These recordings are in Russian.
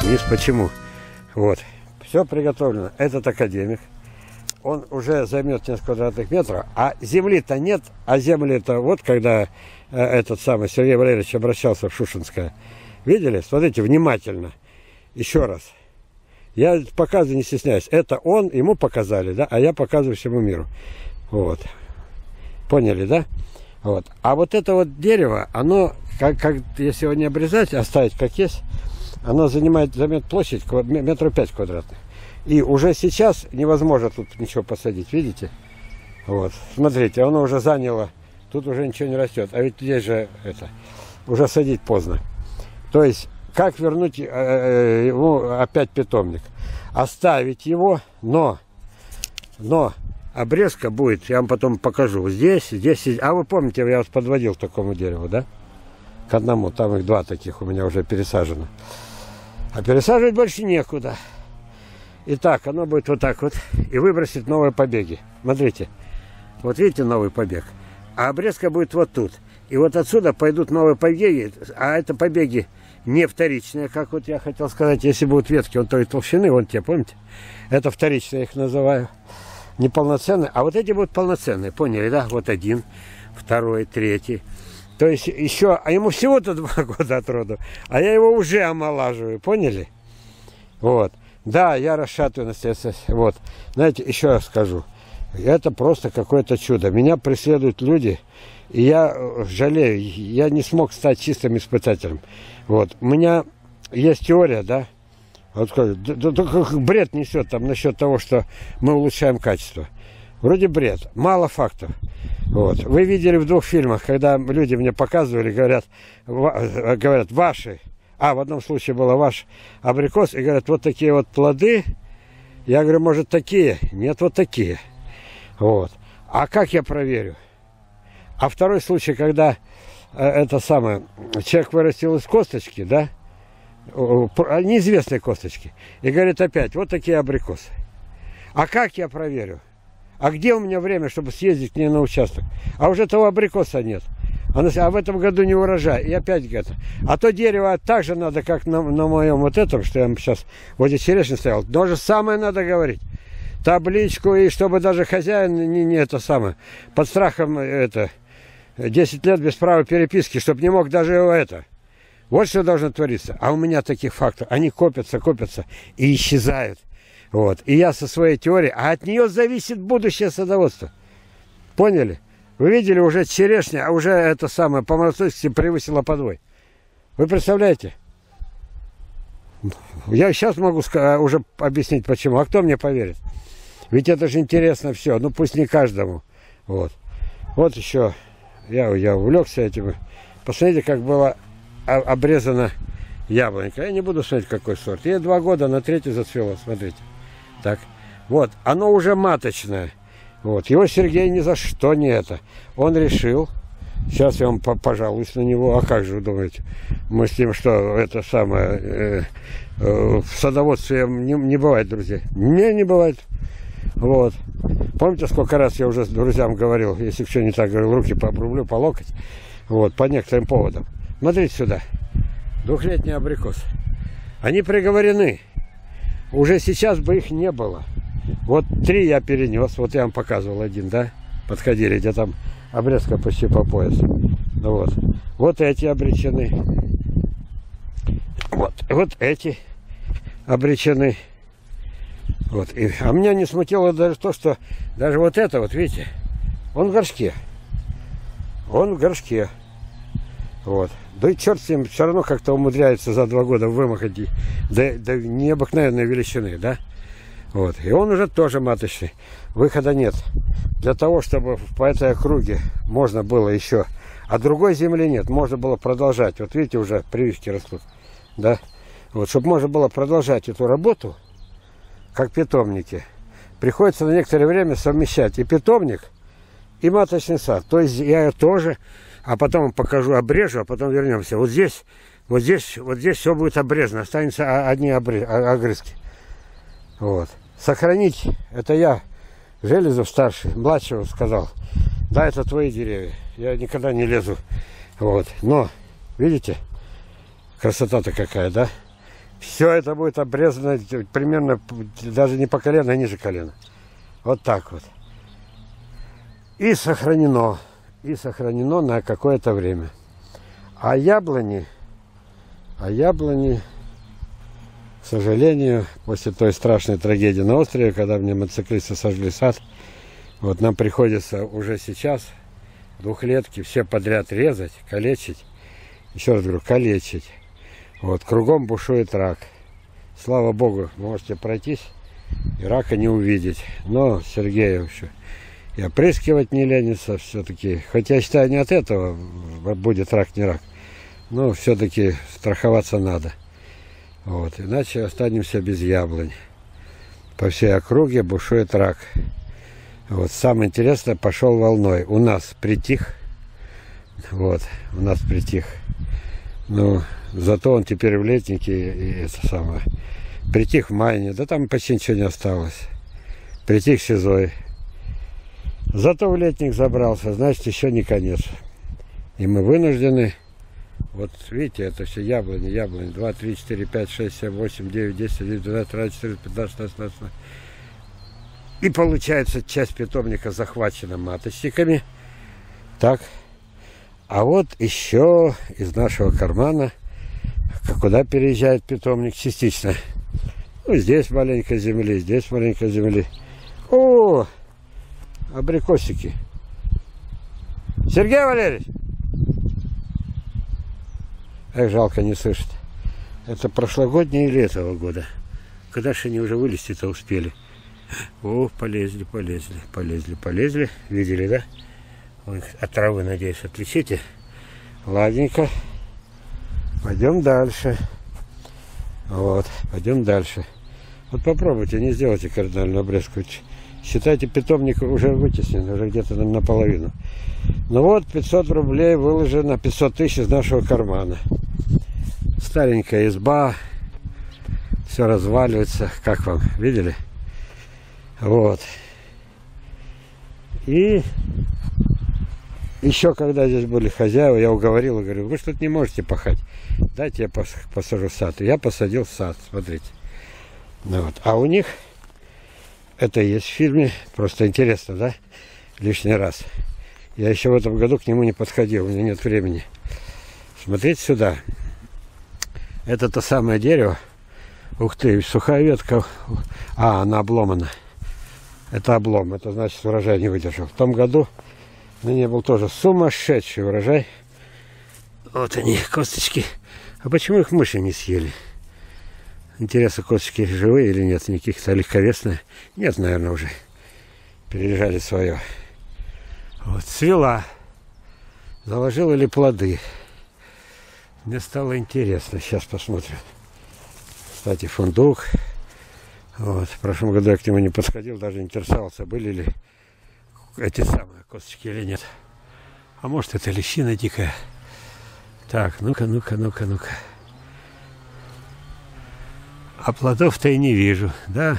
вниз. Почему? Вот. Все приготовлено. Этот академик. Он уже займет несколько квадратных метров, а земли-то нет, а земли-то вот, когда этот самый Сергей Валерьевич обращался в Шушинское. Видели? Смотрите внимательно. Еще раз. Я показываю, не стесняюсь. Это он, ему показали, да, а я показываю всему миру. Вот. Поняли, да? Вот. А вот это вот дерево, оно, если его не обрезать, оставить как есть, оно займет площадь метров 5 квадратных. И уже сейчас невозможно тут ничего посадить, видите? Вот, смотрите, оно уже заняло, тут уже ничего не растет. А ведь здесь же это, уже садить поздно. То есть, как вернуть ему опять питомник? Оставить его, но обрезка будет, я вам потом покажу, здесь. А вы помните, я вас подводил к такому дереву, да? К одному, там их 2 таких у меня уже пересажено. А пересаживать больше некуда. Итак, оно будет вот так вот и выбросит новые побеги. Смотрите, вот видите новый побег, а обрезка будет вот тут. И вот отсюда пойдут новые побеги, а это побеги не вторичные, как вот я хотел сказать. Если будут ветки вот той толщины, вон те, помните? Это вторичные, я их называю. Неполноценные, а вот эти будут полноценные, поняли, да? Вот 1, 2, 3. То есть еще, а ему всего-то 2 года от роду, а я его уже омолаживаю, поняли? Вот. Да, я расшатываю настоящее. Вот. Знаете, еще раз скажу. Это просто какое-то чудо. Меня преследуют люди, и я жалею. Я не смог стать чистым испытателем. Вот. У меня есть теория, да? Вот бред несет там насчет того, что мы улучшаем качество. Вроде бред. Мало фактов. Вот. Вы видели в 2 фильмах, когда люди мне показывали, говорят ваши. В одном случае было ваш абрикос, и говорят, вот такие вот плоды. Я говорю, может, такие? Нет, вот такие. Вот. А как я проверю? А второй случай, когда это самое, человек вырастил из косточки, да, неизвестной косточки, и говорит опять, вот такие абрикосы. А как я проверю? А где у меня время, чтобы съездить к ней на участок? А уже того абрикоса нет. А в этом году не урожай. И опять говорит, а то дерево так же надо, как на моем вот этом, что я сейчас вот здесь черешня стоял. То же самое надо говорить. Табличку, и чтобы даже хозяин не это самое, под страхом 10 лет без права переписки, чтобы не мог даже это. Вот что должно твориться. А у меня таких фактов. Они копятся и исчезают. Вот. И я со своей теорией, а от нее зависит будущее садоводства. Поняли? Вы видели, уже черешня, а уже это самое по молодости превысила подвой. Вы представляете? Я сейчас могу уже объяснить, почему. А кто мне поверит? Ведь это же интересно все. Ну, пусть не каждому. Вот. Вот еще. Я увлекся этим. Посмотрите, как было обрезана яблонька. Я не буду смотреть, какой сорт. Ей 2 года, на 3-й зацвело. Смотрите. Так. Вот. Оно уже маточное. Вот. Его Сергей ни за что не это. Он решил. Сейчас я вам пожалуюсь на него. А как же вы думаете? Мы с ним что, это самое... в садоводстве не бывает, друзья. Не бывает. Вот. Помните, сколько раз я уже друзьям говорил, если все не так, говорил, руки пообрублю по локоть. Вот. По некоторым поводам. Смотрите сюда. 2-летний абрикос. Они приговорены. Уже сейчас бы их не было. Вот 3 я перенес. Вот я вам показывал один, да? Подходили, где там обрезка почти по пояс. Вот. Вот эти обречены. Вот эти обречены. Вот. А меня не смутило даже то, что даже вот это, вот видите, он в горшке. Он в горшке. Вот. Да и черт с ним, все равно как-то умудряется за 2 года вымахать до необыкновенной величины, да? Вот. И он уже тоже маточный. Выхода нет. Для того, чтобы по этой округе можно было еще... А другой земли нет. Можно было продолжать. Вот видите, уже прививки растут. Да? Вот. Чтобы можно было продолжать эту работу, как питомники, приходится на некоторое время совмещать и питомник, и маточный сад. То есть я тоже... А потом вам покажу, обрежу, а потом вернемся. Вот здесь все будет обрезано. Останутся одни огрызки. Вот. Сохранить, это я, Железов старший, младшего сказал. Да, это твои деревья. Я никогда не лезу. Вот. Но, видите, красота-то какая, да? Все это будет обрезано примерно даже не по колено, а ниже колена. Вот так вот. И сохранено на какое-то время. А яблони, к сожалению, после той страшной трагедии на острове, когда мне мотоциклисты сожгли сад, вот нам приходится уже сейчас двухлетки все подряд резать, калечить. Еще раз говорю, калечить. Вот, кругом бушует рак. Слава Богу, можете пройтись и рака не увидеть. Но Сергею еще и опрыскивать не ленится все-таки. Хотя, я считаю, не от этого будет рак, не рак. Но все-таки страховаться надо. Вот, иначе останемся без яблонь. По всей округе бушует рак. Вот, самое интересное, пошел волной. У нас притих. Вот, у нас притих. Ну, зато он теперь в летнике, и это самое. Притих в майне, да там почти ничего не осталось. Притих сизой. Зато в летник забрался, значит, еще не конец. И мы вынуждены, вот видите, это все яблони. 2, 3, 4, 5, 6, 7, 8, 9, 10, 11, 12, 13, 14, 15, 16, 17. И получается, часть питомника захвачена маточниками. Так. А вот еще из нашего кармана, куда переезжает питомник, частично. Ну, здесь маленько земли, здесь маленько земли. О, абрикосики. Сергей Валерьевич! Эх, жалко, не слышит. Это прошлогодние или этого года. Когда же они уже вылезти-то успели? О, полезли. Видели, да? Вы от травы, надеюсь, отличите. Ладненько. Пойдем дальше. Вот, пойдем дальше. Вот попробуйте, не сделайте кардинальную обрезку. Считайте, питомник уже вытеснен, уже где-то наполовину. Ну вот, 500 рублей выложено, 500 тысяч из нашего кармана. Старенькая изба. Все разваливается. Как вам? Видели? Вот. И еще когда здесь были хозяева, я уговорил, говорю, вы что тут не можете пахать. Дайте я посажу сад. И я посадил сад, смотрите. Ну, вот. А у них, это и есть в фильме, просто интересно, да? Лишний раз. Я еще в этом году к нему не подходил, у меня нет времени. Смотрите сюда. Это то самое дерево. Ух ты, сухая ветка. А, она обломана. Это облом, это значит, урожай не выдержал. В том году на ней был тоже сумасшедший урожай. Вот они, косточки. А почему их мыши не съели? Интересно, косточки живые или нет? Никаких-то легковесные? Нет, наверное, уже. Перележали свое. Вот, цвела. Заложила ли плоды? Мне стало интересно. Сейчас посмотрим. Кстати, фундук. Вот. В прошлом году я к нему не подходил, даже интересовался, были ли эти самые косточки или нет. А может, это лещина дикая. Так, ну-ка. А плодов-то и не вижу, да?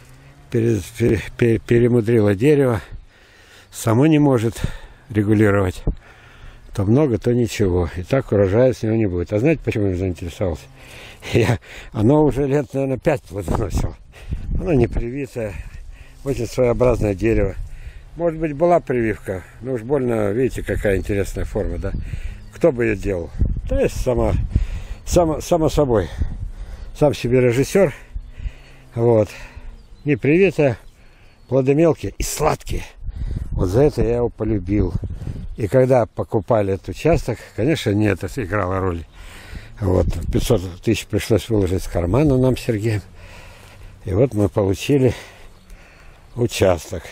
Перемудрило дерево. Само не может регулировать. То много, то ничего. И так урожая с него не будет. А знаете, почему я заинтересовался? Оно уже лет, наверное, 5 плодоносило. Оно не привитое. Очень своеобразное дерево. Может быть, была прививка. Но уж больно, видите, какая интересная форма, да? Кто бы ее делал? Да, есть само собой. Сам себе режиссер. Вот. Не привитое. Плоды мелкие и сладкие. Вот за это я его полюбил. И когда покупали этот участок, конечно, нет, это играло роль. Вот, 500 тысяч пришлось выложить с кармана нам, Сергеем. И вот мы получили участок.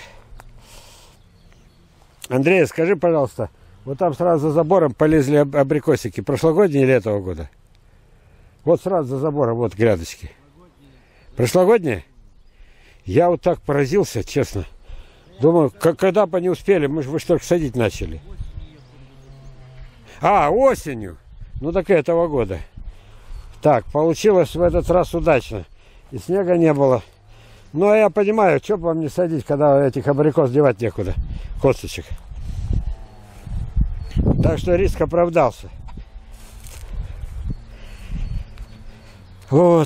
Андрей, скажи, пожалуйста, вот там сразу за забором полезли абрикосики. Прошлогодние или этого года? Вот сразу за забором, вот грядочки. Прошлогодние? Я вот так поразился, честно. Думаю, когда бы они успели, мы же только садить начали. А, осенью. Ну так этого года. Так, получилось в этот раз удачно. И снега не было. Ну, а я понимаю, что бы вам не садить, когда этих абрикос девать некуда. Косточек. Так что риск оправдался. Вот.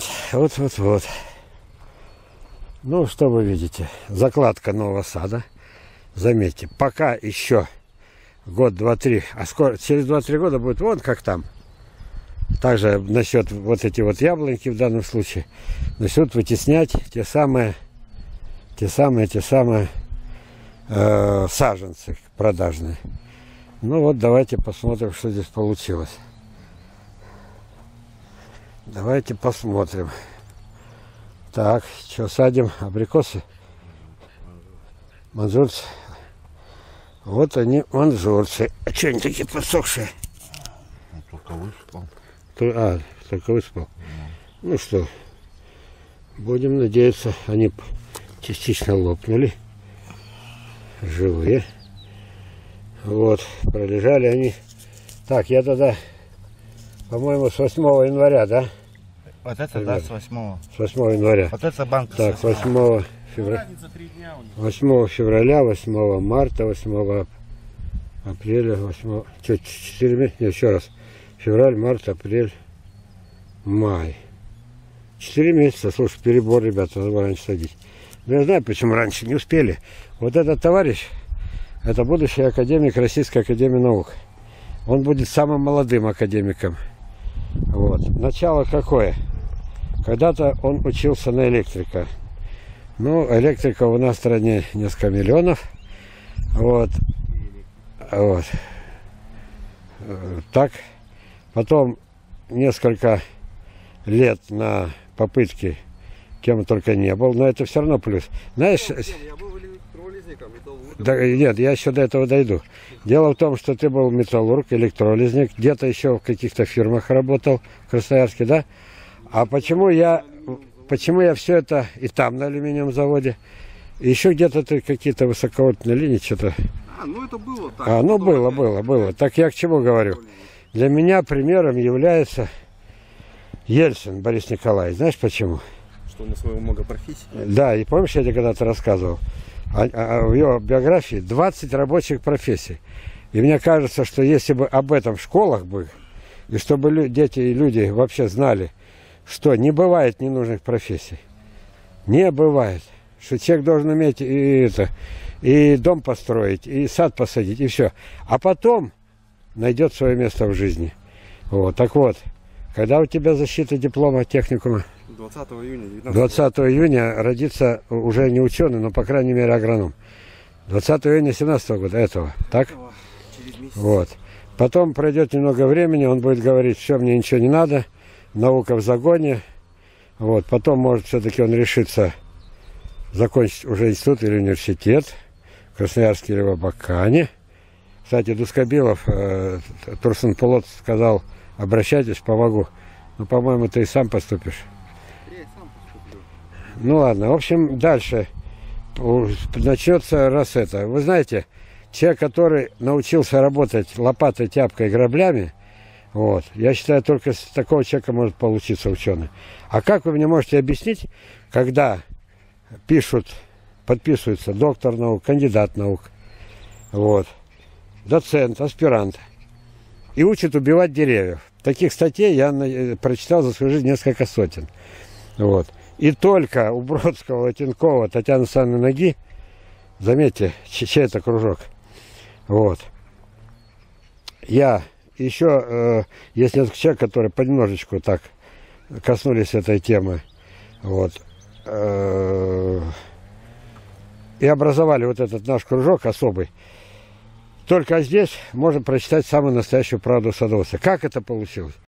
Ну, что вы видите? Закладка нового сада. Заметьте, пока еще год, два, три, а скоро, через 2-3 года будет вон как там. Также насчет вот эти вот яблоньки в данном случае начнут вытеснять те самые саженцы продажные. Ну вот, давайте посмотрим, что здесь получилось. Давайте посмотрим. Так, что садим? Абрикосы? Манжурцы. Вот они, манжурцы. А что они такие подсохшие? Только высыпал. Только высыпал. Ну что, будем надеяться, они частично лопнули. Живые. Вот, пролежали они. Так, я тогда, по-моему, с 8 января, да? Вот это, да, с 8. С 8 января. Вот это банка. Так, 8 февраля. 8 февраля, 8 марта, 8 апреля, 8... Что, 4 месяца? Нет, еще раз. Февраль, март, апрель, май. 4 месяца. Слушай, перебор, ребята, надо раньше садить. Но я знаю, почему раньше не успели. Вот этот товарищ, это будущий академик Российской академии наук. Он будет самым молодым академиком. Вот. Начало какое? Когда-то он учился на электрика. Ну, электриков у нас в стране несколько миллионов. Вот. Так. Потом несколько лет на попытки, кем он только не был, но это все равно плюс. Знаешь, Я был электролизником, металлургом. да, нет, я еще до этого дойду. Дело в том, что ты был металлург, электролизник, где-то еще в каких-то фирмах работал, в Красноярске, да? А почему я все это и там на алюминиевом заводе, и еще где-то ты какие-то высоковольтные линии, что-то... Ну это было так. Ну было. Так я к чему говорю? Для меня примером является Ельцин Борис Николаевич. Знаешь почему? Что у него своего много профессий. Да, и помнишь, я тебе когда-то рассказывал? В его биографии 20 рабочих профессий. И мне кажется, что если бы об этом в школах бы, и чтобы дети и люди вообще знали, что не бывает ненужных профессий. Не бывает. Что человек должен уметь и дом построить, и сад посадить, и все. А потом найдет свое место в жизни. Вот. Так вот, когда у тебя защита диплома техникума? 20 июня. 20 июня родится уже не ученый, но, по крайней мере, агроном. 20 июня 17 года этого, так? Через месяц. Вот. Потом пройдет немного времени, он будет говорить, все, мне ничего не надо, наука в загоне. Вот. Потом, может, все-таки он решится закончить уже институт или университет в Красноярске или в Абакане. Кстати, Дускобилов, Турсунполот сказал, обращайтесь, помогу. Ну, по-моему, ты и сам поступишь. Я и сам поступлю. Ну, ладно. В общем, дальше начнется раз это. Вы знаете, человек, который научился работать лопатой, тяпкой, граблями, вот, я считаю, только с такого человека может получиться ученый. А как вы мне можете объяснить, когда пишут, подписываются доктор наук, кандидат наук, вот, доцент, аспирант, и учат убивать деревьев. Таких статей я прочитал за свою жизнь несколько сотен. Вот. И только у Бродского, Латенкова, Татьяны Александровны Ноги, заметьте, чей это кружок. Вот. Я еще, есть несколько человек, которые понемножечку так коснулись этой темы. Вот. И образовали вот этот наш кружок особый. Только здесь можно прочитать самую настоящую правду садоводства. Как это получилось?